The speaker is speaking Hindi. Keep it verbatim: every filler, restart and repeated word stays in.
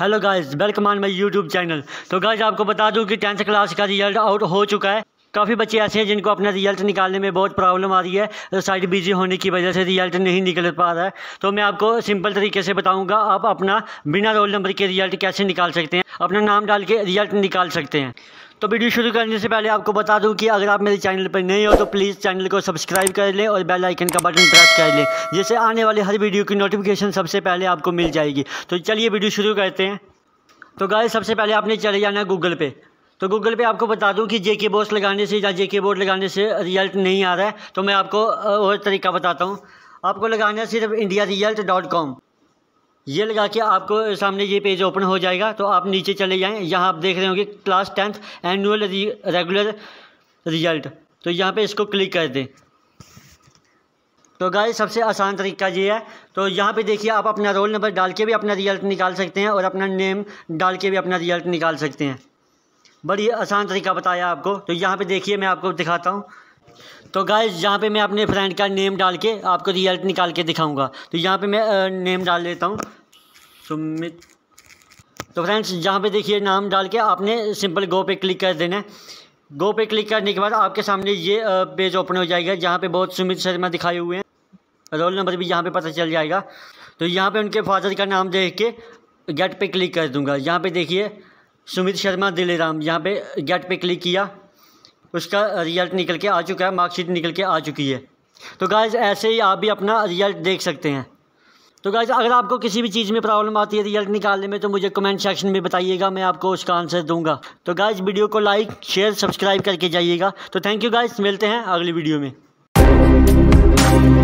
Hello guys, welcome on my YouTube channel. तो गाइस आपको बता दूं कि टेंथ क्लास का रिजल्ट आउट हो चुका है। काफ़ी बच्चे ऐसे हैं जिनको अपना रिजल्ट निकालने में बहुत प्रॉब्लम आ रही है, साइड बिजी होने की वजह से रिजल्ट नहीं निकल पा रहा है। तो मैं आपको सिंपल तरीके से बताऊंगा आप अपना बिना रोल नंबर के रिजल्ट कैसे निकाल सकते हैं, अपना नाम डाल के रिजल्ट निकाल सकते हैं। तो वीडियो शुरू करने से पहले आपको बता दूं कि अगर आप मेरे चैनल पर नए हो तो प्लीज़ चैनल को सब्सक्राइब कर लें और बेल आइकन का बटन प्रेस कर लें, जिससे आने वाले हर वीडियो की नोटिफिकेशन सबसे पहले आपको मिल जाएगी। तो चलिए वीडियो शुरू करते हैं। तो गाइस सबसे पहले आपने चले जाना गूगल पे। तो गूगल पे आपको बता दूं कि जेके बॉस लगाने से या जेके बोर्ड लगाने से रिजल्ट नहीं आ रहा है, तो मैं आपको और तरीका बताता हूं। आपको लगाना है सिर्फ इंडिया रिजल्ट डॉट कॉम। ये लगा के आपको सामने ये पेज ओपन हो जाएगा। तो आप नीचे चले जाएं, यहाँ आप देख रहे होंगे class tenth annual regular result. तो यहाँ पे इसको क्लिक कर दें। तो गाइस सबसे आसान तरीका ये है। तो यहाँ पे देखिए आप अपना रोल नंबर डाल के भी अपना रिजल्ट निकाल सकते हैं और अपना नेम डाल के भी अपना रिजल्ट निकाल सकते हैं। बड़ी आसान तरीका बताया आपको। तो यहाँ पे देखिए मैं आपको दिखाता हूँ। तो गाइस यहाँ पे मैं अपने फ्रेंड का नेम डाल के आपको रिजल्ट निकाल के दिखाऊंगा। तो यहाँ पे मैं नेम डाल लेता हूँ, सुमित। तो फ्रेंड्स यहाँ पे देखिए नाम डाल के आपने सिंपल गो पे क्लिक कर देना है। गो पे क्लिक करने के बाद आपके सामने ये पेज ओपन हो जाएगा, जहाँ पे बहुत सुमित शर्मा दिखाए हुए हैं। रोल नंबर भी यहाँ पे पता चल जाएगा। तो यहाँ पे उनके फादर का नाम देख के गेट पे क्लिक कर दूँगा। यहाँ पे देखिए सुमित शर्मा दिलेराम, यहाँ पे गेट पे क्लिक किया, उसका रिजल्ट निकल के आ चुका है, मार्कशीट निकल के आ चुकी है। तो गाइस ऐसे ही आप भी अपना रिजल्ट देख सकते हैं। तो गाइस अगर आपको किसी भी चीज़ में प्रॉब्लम आती है रिजल्ट निकालने में, तो मुझे कमेंट सेक्शन में बताइएगा, मैं आपको उसका आंसर दूंगा। तो गाइस वीडियो को लाइक शेयर सब्सक्राइब करके जाइएगा। तो थैंक यू गाइस, मिलते हैं अगली वीडियो में।